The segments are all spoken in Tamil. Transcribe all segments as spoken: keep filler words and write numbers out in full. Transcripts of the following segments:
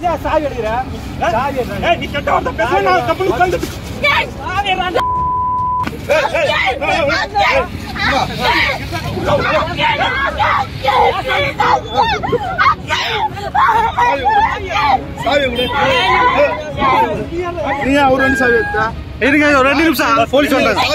சாவி எடுக்கிற சாவி ஏய் நீ கெட்ட வார்த்தை பேச நான் கம்பெனி உட்கார்ந்து ஏய் சாவி எடுடா சாவி விடு நீ ஒரு ரெண்டு சாவி எடுத்தா இருங்க ஒரு ரெண்டு நிமிஷம் போலீஸ் வந்தாங்க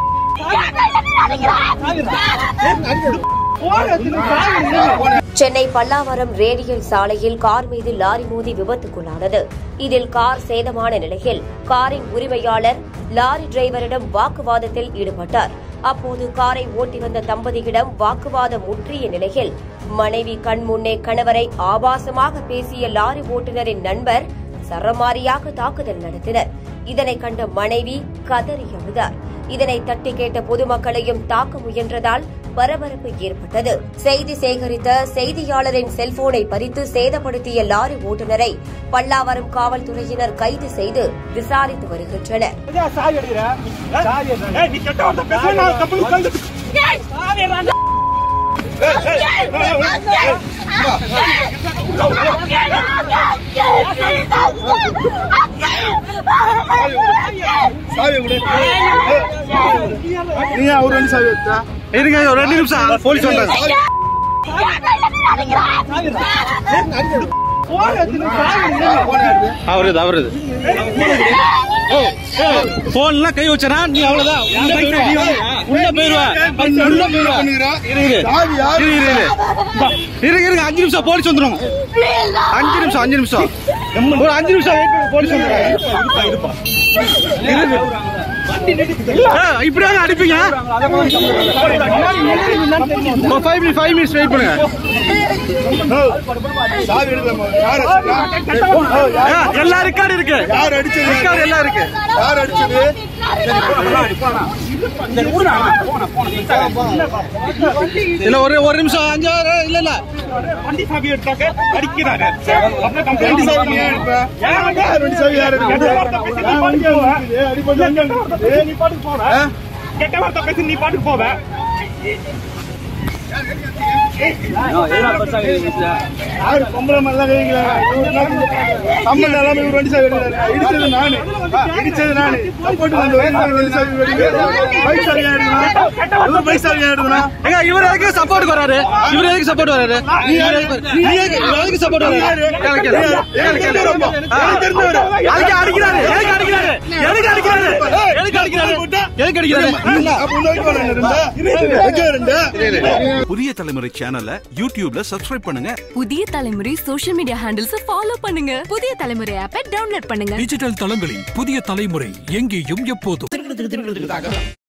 சென்னை பல்லாவரம் ரேடியல் சாலையில் கார் மீது லாரி மோதி விபத்துக்குள்ளானது. இதில் கார் சேதமான நிலையில் காரின் உரிமையாளர் லாரி டிரைவரிடம் வாக்குவாதத்தில் ஈடுபட்டார். அப்போது காரை ஓட்டி வந்த தம்பதியிடம் வாக்குவாதம் முற்றிய நிலையில் மனைவி கண் முன்னே கணவரை ஆபாசமாக பேசிய லாரி ஓட்டுநரின் நண்பர் சரமாரியாக தாக்குதல் நடத்தினர். இதனை கண்ட மனைவி கதறி அழுதார். இதனை தட்டி கேட்ட பொதுமக்களையும் தாக்க முயன்றதால் பரபரப்பு ஏற்பட்டது. செய்தி சேகரித்த செய்தியாளரின் செல்போனை பறித்து சேதப்படுத்திய லாரி ஓட்டுநரை பல்லாவரம் காவல்துறையினர் கைது செய்து விசாரித்து வருகின்றனர். நீ ஒரு ரெண்டு சாவி எடுத்தா இருங்க ஒரு ரெண்டு நிமிஷம் போலீஸ் வந்தாங்க அவருது அவருது போன்லாம் கை வச்சனா நீ அவ்வளவுதான் உள்ள போயிருவா உள்ள போயிருவா இருங்க இருங்க அஞ்சு நிமிஷம் போலீஸ் வந்துடும் அஞ்சு நிமிஷம் அஞ்சு நிமிஷம் ஒரு அஞ்சு நிமிஷம் போலீஸ் வந்துடும் இப்படியாக அடிப்பீங்க ஃபைவ் மினிட்ஸ் வெயிட் பண்ணுங்க எல்லா ரெக்கார்டு இருக்கு யார் அடிச்சது ரெக்கார்டு எல்லாம் இருக்கு யார் அடிச்சது இல்ல ஒரு ஒரு நிமிஷம் அஞ்சாறு இல்ல இல்ல வண்டி சாவி எடுத்தாக்க அடிக்கிறாங்க வண்டி சாவி நீ எடுப்ப வண்டி சாவி யார் நீ பாட்டுக்கு போவ கெட்ட வார்த்தை பேசி நீ பாட்டுக்கு போவ பொம்பளை மாதிரி எல்லாமே வண்டி சாவி இடிச்சது நானு இடிச்சது நானு இவர் எதுக்கு சப்போர்ட் வராரு இவர் எதுக்கு சப்போர்ட் வராரு எதுக்கு சப்போர்ட் வராரு அடிக்கிறாரு எதுக்கு அடிக்கிறாரு எதுக்கு அடிக்கிறாரு எதுக்கு அடிக்கிறாரு எதுக்கு அடிக்கிறாரு புதிய தலைமுறை சேனலை யூடியூப்ல சப்ஸ்கிரைப் பண்ணுங்க. புதிய தலைமுறை சோஷியல் மீடியா ஹேண்டில்ஸ் ஃபாலோ பண்ணுங்க. புதிய தலைமுறை ஆப்பை டவுன்லோட் பண்ணுங்க. டிஜிட்டல் தளங்களில் புதிய தலைமுறை எங்கேயும் எப்போதும்.